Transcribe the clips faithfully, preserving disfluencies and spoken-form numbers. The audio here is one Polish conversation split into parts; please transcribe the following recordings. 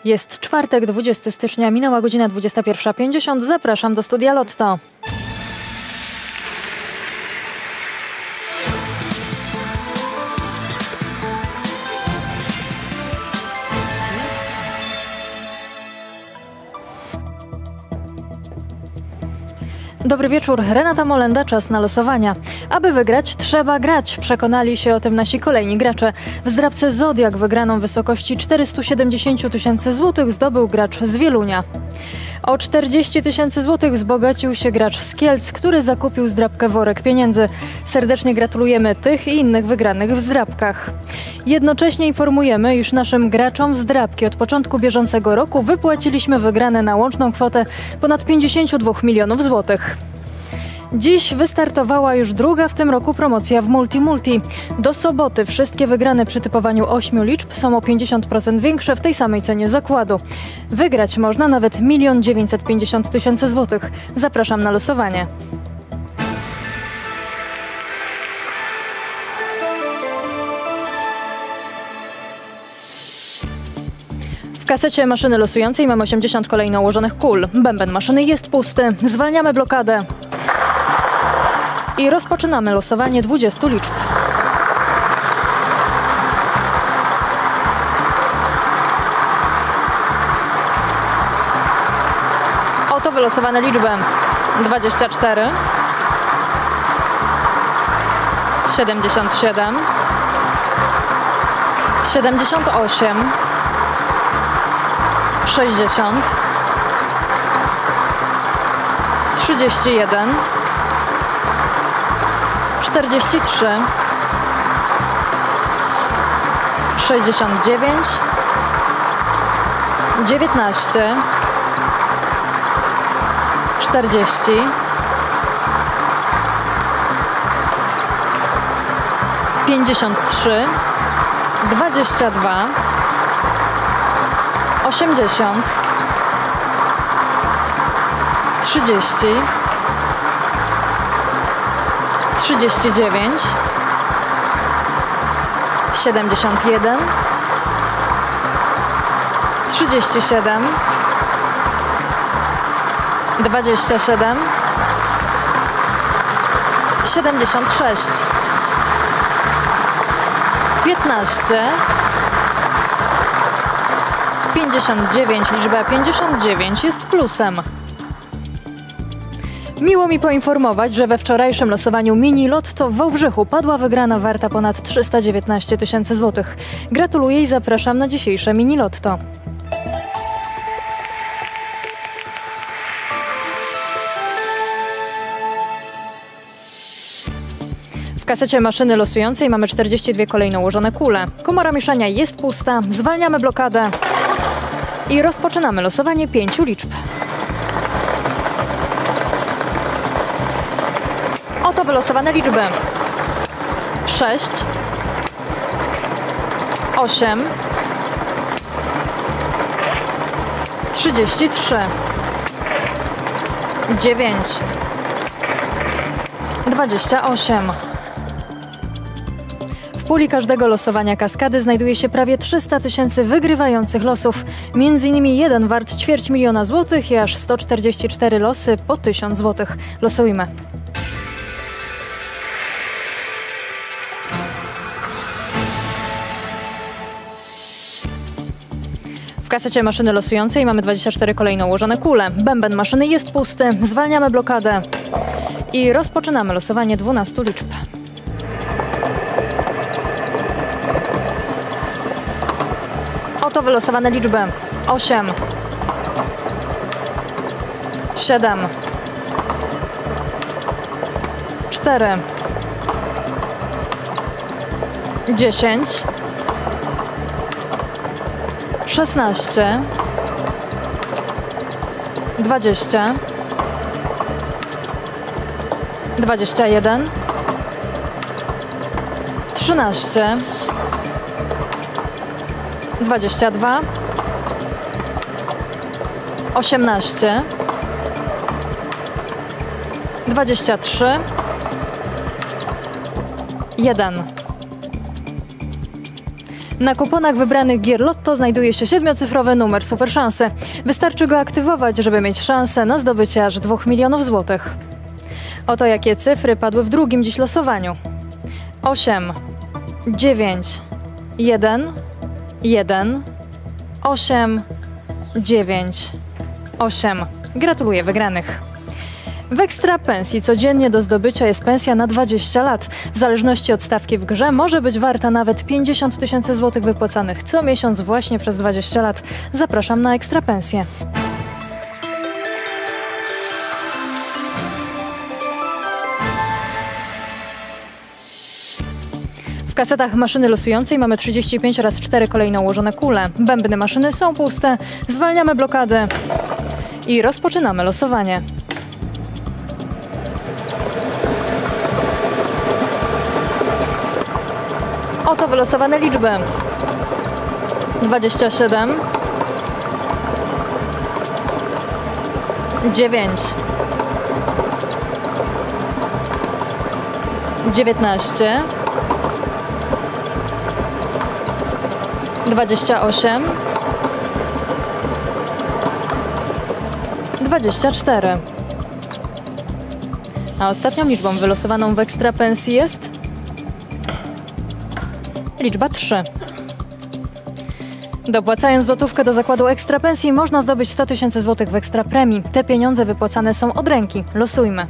Jest czwartek, dwudziestego stycznia, minęła godzina dwudziesta pierwsza pięćdziesiąt. Zapraszam do studia Lotto. Dobry wieczór, Renata Molenda, czas na losowania. Aby wygrać, trzeba grać. Przekonali się o tym nasi kolejni gracze. W zdrabce Zodiak wygraną w wysokości czterystu siedemdziesięciu tysięcy złotych zdobył gracz z Wielunia. O czterdzieści tysięcy złotych wzbogacił się gracz z Kielc, który zakupił zdrabkę worek pieniędzy. Serdecznie gratulujemy tych i innych wygranych w zdrabkach. Jednocześnie informujemy, iż naszym graczom w zdrabki od początku bieżącego roku wypłaciliśmy wygrane na łączną kwotę ponad pięćdziesiąt dwa milionów złotych. Dziś wystartowała już druga w tym roku promocja w Multi Multi. Do soboty wszystkie wygrane przy typowaniu ośmiu liczb są o pięćdziesiąt procent większe w tej samej cenie zakładu. Wygrać można nawet milion dziewięćset pięćdziesiąt tysięcy złotych. Zapraszam na losowanie. W kasecie maszyny losującej mamy osiemdziesiąt kolejno ułożonych kul. Bęben maszyny jest pusty. Zwalniamy blokadę. I rozpoczynamy losowanie dwudziestu liczb. Oto wylosowane liczby. dwadzieścia cztery, siedemdziesiąt siedem, siedemdziesiąt osiem, sześćdziesiąt, trzydzieści jeden, czterdzieści trzy, sześćdziesiąt dziewięć, dziewiętnaście, czterdzieści, pięćdziesiąt trzy, dwadzieścia dwa, osiemdziesiąt, trzydzieści, trzydzieści dziewięć, siedemdziesiąt jeden, trzydzieści siedem, dwadzieścia siedem, siedemdziesiąt sześć, piętnaście, pięćdziesiąt dziewięć. Liczba pięćdziesiąt dziewięć jest plusem. Miło mi poinformować, że we wczorajszym losowaniu Mini Lotto w Wałbrzychu padła wygrana warta ponad trzysta dziewiętnaście tysięcy złotych. Gratuluję i zapraszam na dzisiejsze Mini Lotto. W kasecie maszyny losującej mamy czterdzieści dwie kolejno ułożone kule. Komora mieszania jest pusta. Zwalniamy blokadę. I rozpoczynamy losowanie pięciu liczb. Oto wylosowane liczby. sześć, osiem, trzydzieści trzy, dziewięć, dwadzieścia osiem. W puli każdego losowania kaskady znajduje się prawie trzysta tysięcy wygrywających losów. Między innymi jeden wart ćwierć miliona złotych i aż sto czterdzieści cztery losy po tysiąc złotych. Losujmy. W kasecie maszyny losującej mamy dwadzieścia cztery kolejno ułożone kule. Bęben maszyny jest pusty. Zwalniamy blokadę. I rozpoczynamy losowanie dwunastu liczb. Oto wylosowane liczby. osiem, siedem, cztery, dziesięć, szesnaście, dwadzieścia, dwadzieścia jeden, trzynaście, dwadzieścia dwa, osiemnaście, dwadzieścia trzy, jeden. Na kuponach wybranych gier Lotto znajduje się siedmiocyfrowy numer superszansy. Wystarczy go aktywować, żeby mieć szansę na zdobycie aż dwóch milionów złotych. Oto jakie cyfry padły w drugim dziś losowaniu. osiem, dziewięć, jeden, jeden, osiem, dziewięć, osiem. Gratuluję wygranych. W ekstra pensji codziennie do zdobycia jest pensja na dwadzieścia lat. W zależności od stawki w grze może być warta nawet pięćdziesiąt tysięcy złotych wypłacanych co miesiąc właśnie przez dwadzieścia lat. Zapraszam na ekstra pensję. W kasetach maszyny losującej mamy trzydzieści pięć oraz cztery kolejno ułożone kule. Bębny maszyny są puste. Zwalniamy blokady i rozpoczynamy losowanie. Oto wylosowane liczby. dwadzieścia siedem, dziewięć, dziewiętnaście, dwadzieścia osiem, dwadzieścia cztery. A ostatnią liczbą wylosowaną w ekstra pensji jest liczba trzy. Dopłacając złotówkę do zakładu ekstra pensji można zdobyć sto tysięcy złotych w ekstra premii. Te pieniądze wypłacane są od ręki. Losujmy.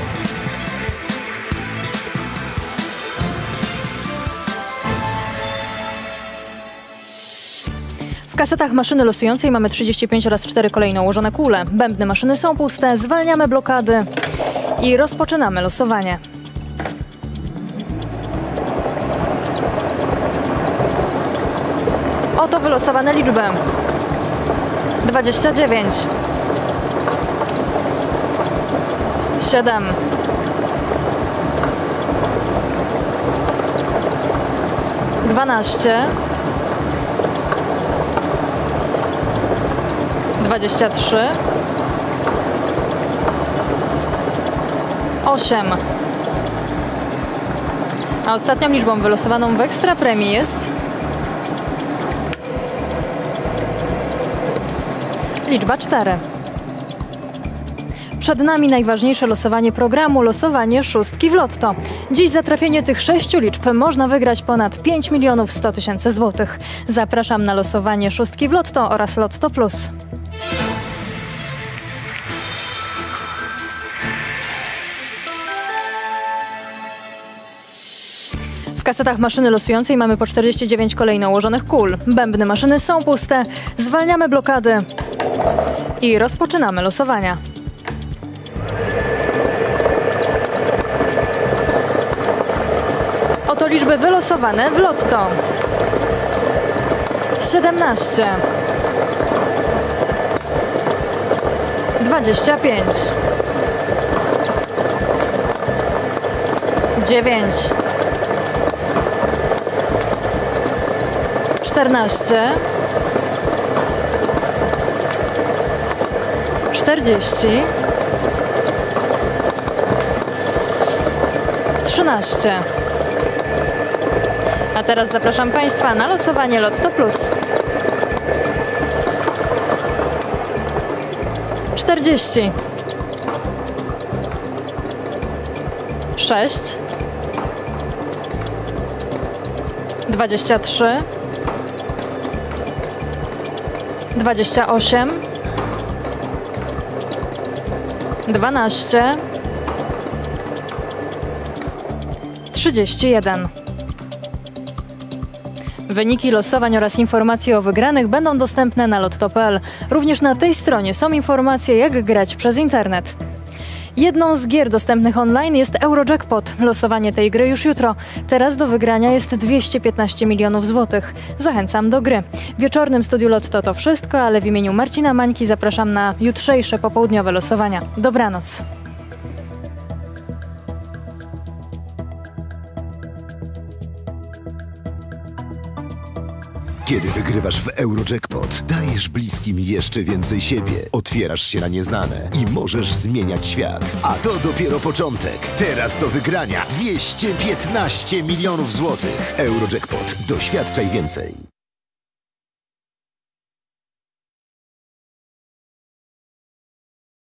W kasetach maszyny losującej mamy trzydzieści pięć oraz cztery kolejno ułożone kule. Bębny maszyny są puste. Zwalniamy blokady i rozpoczynamy losowanie. Oto wylosowane liczby. dwadzieścia dziewięć, siedem, dwanaście, dwadzieścia trzy, osiem. A ostatnią liczbą wylosowaną w ekstra premii jest liczba cztery. Przed nami najważniejsze losowanie programu, losowanie szóstki w Lotto. Dziś za trafienie tych sześciu liczb można wygrać ponad pięć milionów sto tysięcy złotych. Zapraszam na losowanie szóstki w Lotto oraz Lotto Plus. W kasetach maszyny losującej mamy po czterdzieści dziewięć kolejno ułożonych kul. Bębny maszyny są puste. Zwalniamy blokady i rozpoczynamy losowania. Oto liczby wylosowane w Lotto. siedemnaście, dwadzieścia pięć, dziewięć, czternaście, czterdzieści, trzynaście. A teraz zapraszam Państwa na losowanie Lotto Plus. czterdzieści, sześć, dwadzieścia trzy, dwadzieścia osiem, dwanaście, trzydzieści jeden. Wyniki losowań oraz informacje o wygranych będą dostępne na lotto kropka p l. Również na tej stronie są informacje, jak grać przez internet. Jedną z gier dostępnych online jest Eurojackpot. Losowanie tej gry już jutro. Teraz do wygrania jest dwieście piętnaście milionów złotych. Zachęcam do gry. W wieczornym studiu Lotto to wszystko, ale w imieniu Marcina Mańki zapraszam na jutrzejsze popołudniowe losowania. Dobranoc. Kiedy wygrywasz w Eurojackpot, dajesz bliskim jeszcze więcej siebie, otwierasz się na nieznane i możesz zmieniać świat. A to dopiero początek. Teraz do wygrania dwieście piętnaście milionów złotych. Eurojackpot. Doświadczaj więcej.